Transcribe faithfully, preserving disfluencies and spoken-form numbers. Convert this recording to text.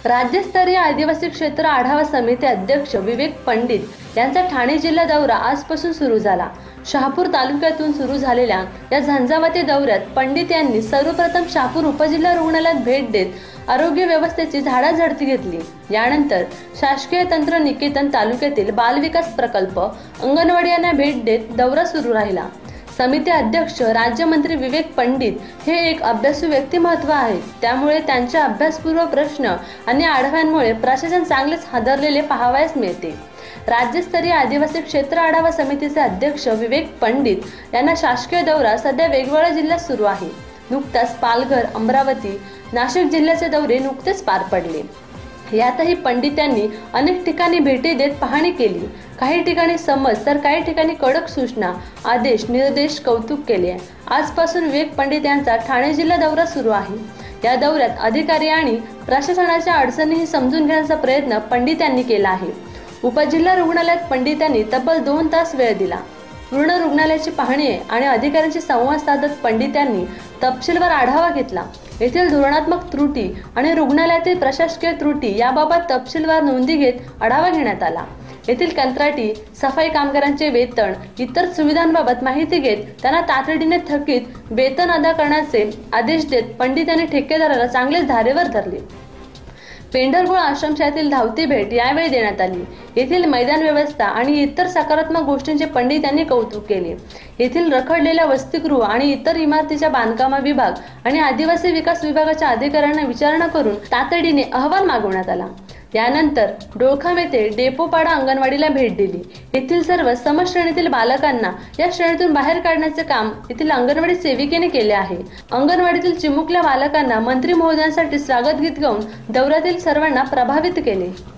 राज्यस्तरीय आदिवासी क्षेत्र आढावा समिती अध्यक्ष विवेक पंडित यांचा ठाणे जिल्हा दौरा आजपासून सुरू झाला। शहापूर तालुक्यातून सुरू झालेल्या या झंझावाती दौऱ्यात पंडित यांनी सर्वप्रथम शहापूर उपजिल्हा रुग्णालयात भेट देत आरोग्य व्यवस्थेची झाडाझडती घेतली। यानंतर शासकीय तंत्र निकेतन तालुक्यातील बालविकास प्रकल्प अंगणवाडी यांना भेट देत दौरा सुरू राहिला। समिती अध्यक्ष राज्यमंत्री विवेक पंडित हे एक अभ्यासू व्यक्तिमत्व आहेत, त्यामुळे त्यांच्या अभ्यासपूर्व प्रश्न आणि आढाव्यांमुळे प्रशासन चांगलेच हादरलेले पाहावयास मिळते। राज्यस्तरीय आदिवासी क्षेत्र आढावा समितीचे अध्यक्ष विवेक पंडित यांना शासकीय दौरा सध्या वेगवेगळ्या जिल्ह्यात सुरू आहे। नुकताच पालघर, अमरावती, नाशिक जिल्ह्याचे दौरे नुकतेच पार पडले। यातही पंडित यांनी अनेक ठिकाणी भेटी देत पाहणी केली। काही ठिकाणी समज तर काही ठिकाणी कडक सूचना, आदेश, निर्देश कौतुक केले। आजपासून विवेक पंडित यांचा ठाणे जिल्हा दौरा सुरू आहे। या दौऱ्यात अधिकारी आणि प्रशासनाच्या अडचणीही समजून घेण्याचा प्रयत्न पंडित यांनी केला आहे। उपजिल्हा रुग्णालयात पंडितांनी तब्बल दोन तास वेळ दिला। पूर्ण रुग्णालयाची पाहणी आणि अधिकाऱ्यांशी संवाद साधत पंडितांनी तपशीलवार आढावा घेतला। येथील धोरणात्मक त्रुटी आणि रुग्णालयातील प्रशासकीय त्रुटी याबाबत तपशीलवार नोंदी घेत आढावा घेण्यात आला। येथील कंत्राटी, सफाई कामगारांचे वेतन, इतर सुविधांबाबत माहिती घेत त्यांना तातडीने थकीत वेतन अदा करण्याचे आदेश देत पंडित यांनी ठेकेदाराला चांगलेच धारेवर धरले। पेंढरगुळ आश्रमशाळेतील धावती भेट यावेळी देण्यात आली। येथील मैदान व्यवस्था आणि इतर सकारात्मक गोष्टींचे पंडित यांनी कौतुक केले। येथील रखडलेल्या वसतिगृह आणि इतर इमारतीच्या बांधकाम विभाग आणि आदिवासी विकास विभागाच्या अधिकाऱ्यांना विचारणा करून तातडीने अहवाल मागवण्यात आला। यानंतर डोळखाम येथे डेपोपाडा अंगणवाडीला भेट दिली। येथील सर्व सम श्रेणीतील बालकांना या श्रेणीतून बाहेर काढण्याचे काम येथील अंगणवाडी सेविकेने केले आहे। अंगणवाडीतील चिमुकल्या बालकांना मंत्री महोदयांसाठी स्वागत गीत गाऊन दौऱ्यातील सर्वांना प्रभावित केले।